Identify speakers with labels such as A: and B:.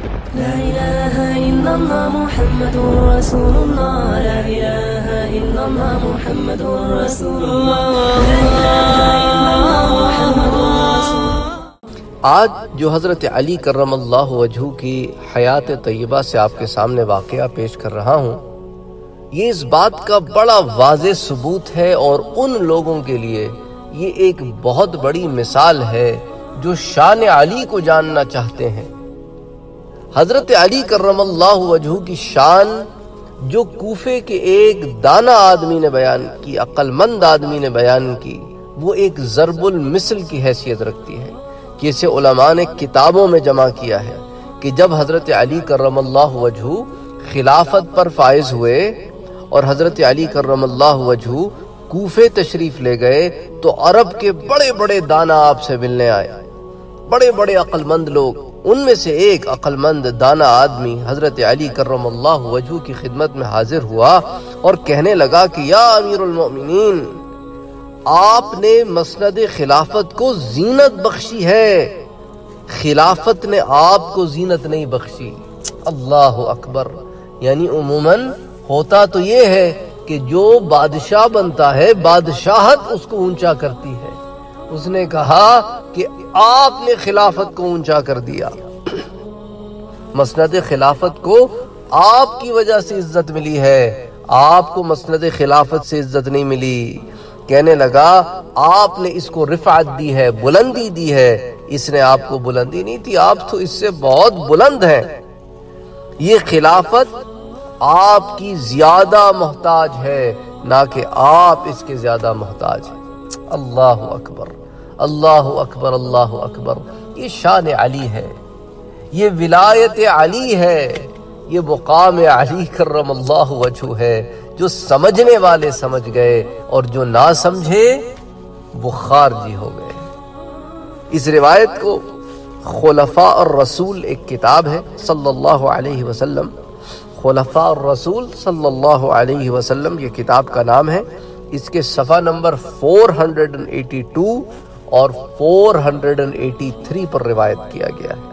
A: لا إله إلا الله محمد رسول الله. لا إله إلا الله محمد رسول الله. لا إله إلا الله محمد رسول الله.
B: آج جو حضرت علی کرم اللہ وجہہ کی حیات طیبہ سے آپ کے سامنے واقعہ پیش کر رہا ہوں، یہ اس بات کا بڑا واضح ثبوت ہے اور ان لوگوں کے لیے یہ ایک بہت بڑی مثال ہے جو شان علی کو جاننا چاہتے ہیں۔ حضرت علی کرم اللہ وجہہ کی شان جو کوفے کے ایک دانا آدمی نے بیان کی، عقل مند آدمی نے بیان کی، وہ ایک ضرب المثل کی حیثیت رکھتی ہے کہ اسے علماء نے کتابوں میں جمع کیا ہے کہ جب حضرت علی کرم اللہ وجہہ خلافت پر فائز ہوئے اور حضرت علی کرم اللہ وجہہ کوفے تشریف لے گئے تو عرب کے بڑے بڑے دانا آپ سے ملنے آئے، بڑے بڑے عقل مند لوگ۔ ان میں سے ایک عقل مند دانا آدمی حضرت علی کرم اللہ وجہہ کی خدمت میں حاضر ہوا اور کہنے لگا کہ یا امیر المؤمنین، آپ نے مسند خلافت کو زینت بخشی ہے، خلافت نے آپ کو زینت نہیں بخشی۔ اللہ اکبر! یعنی عموماً ہوتا تو یہ ہے کہ جو بادشاہ بنتا ہے بادشاہت اس کو اونچا کرتی ہے، اس نے کہا کہ آپ نے خلافت کو اونچا کر دیا، مسند خلافت کو آپ کی وجہ سے عزت ملی ہے، آپ کو مسند خلافت سے عزت نہیں ملی۔ کہنے لگا آپ نے اس کو رفعت دی ہے، بلندی دی ہے، اس نے آپ کو بلندی نہیں دی، آپ تو اس سے بہت بلند ہیں۔ یہ خلافت آپ کی زیادہ محتاج ہے، نہ کہ آپ اس کے زیادہ محتاج ہیں۔ اللہ اکبر، اللہ اکبر، اللہ اکبر! یہ شان علی ہے، یہ ولایت علی ہے، یہ مقام علی کرم اللہ وجہہ ہے۔ جو سمجھنے والے سمجھ گئے اور جو نہ سمجھے وہ خارجی ہو گئے۔ اس روایت کو خلفاء الرسول ایک کتاب ہے صلی اللہ علیہ وسلم، خلفاء الرسول صلی اللہ علیہ وسلم یہ کتاب کا نام ہے۔ اس کے صفحہ نمبر 482 اور 483 پر روایت کیا گیا ہے۔